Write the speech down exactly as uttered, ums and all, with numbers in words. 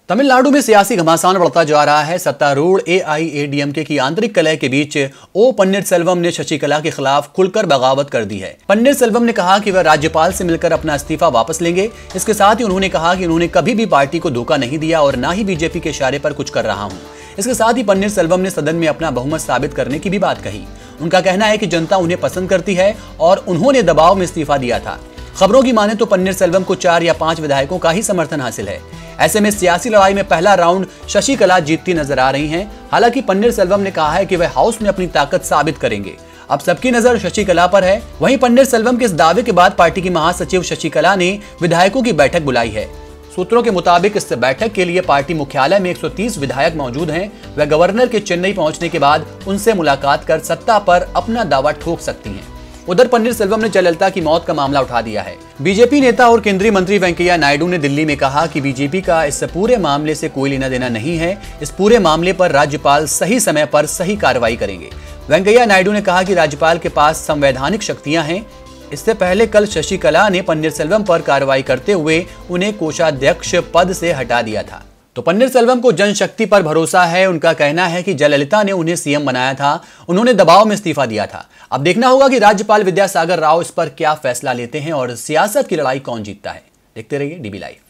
तमिलनाडु में सियासी घमासान बढ़ता जा रहा है। सत्तारूढ़ एआईएडीएमके की आंतरिक कलह के बीच ओ पन्नीरसेल्वम ने शशिकला के खिलाफ खुलकर बगावत कर दी है। पन्नीरसेल्वम ने कहा कि वह राज्यपाल से मिलकर अपना इस्तीफा वापस लेंगे। इसके साथ ही उन्होंने कहा कि उन्होंने कभी भी पार्टी को धोखा नहीं दिया और न ही बीजेपी के इशारे पर कुछ कर रहा हूं। इसके साथ ही पन्नीरसेल्वम ने सदन में अपना बहुमत साबित करने की भी बात कही। उनका कहना है कि जनता उन्हें पसंद करती है और उन्होंने दबाव में इस्तीफा दिया था। खबरों की माने तो पन्नीरसेल्वम को चार या पांच विधायकों का ही समर्थन हासिल है। ऐसे में सियासी लड़ाई में पहला राउंड शशिकला जीतती नजर आ रही हैं। हालांकि पन्नीरसेल्वम ने कहा है कि वह हाउस में अपनी ताकत साबित करेंगे। अब सबकी नजर शशिकला पर है। वहीं पन्नीरसेल्वम के इस दावे के बाद पार्टी की महासचिव शशिकला ने विधायकों की बैठक बुलाई है। सूत्रों के मुताबिक इस बैठक के लिए पार्टी मुख्यालय में एक सौ तीस विधायक मौजूद हैं। वह गवर्नर के चेन्नई पहुंचने के बाद उनसे मुलाकात कर सत्ता पर अपना दावा ठोक सकती हैं। उधर पन्नीरसेल्वम ने जयललिता की मौत का मामला उठा दिया है। बीजेपी नेता और केंद्रीय मंत्री वेंकैया नायडू ने दिल्ली में कहा कि बीजेपी का इस पूरे मामले से कोई लेना देना नहीं है। इस पूरे मामले पर राज्यपाल सही समय पर सही कार्रवाई करेंगे। वेंकैया नायडू ने कहा कि राज्यपाल के पास संवैधानिक शक्तियां हैं। इससे पहले कल शशिकला ने पन्नीरसेल्वम पर कार्रवाई करते हुए उन्हें कोषाध्यक्ष पद से हटा दिया था। तो पन्नीरसेल्वम को जनशक्ति पर भरोसा है। उनका कहना है कि जयललिता ने उन्हें सीएम बनाया था, उन्होंने दबाव में इस्तीफा दिया था। अब देखना होगा कि राज्यपाल विद्यासागर राव इस पर क्या फैसला लेते हैं और सियासत की लड़ाई कौन जीतता है। देखते रहिए डीबी लाइव।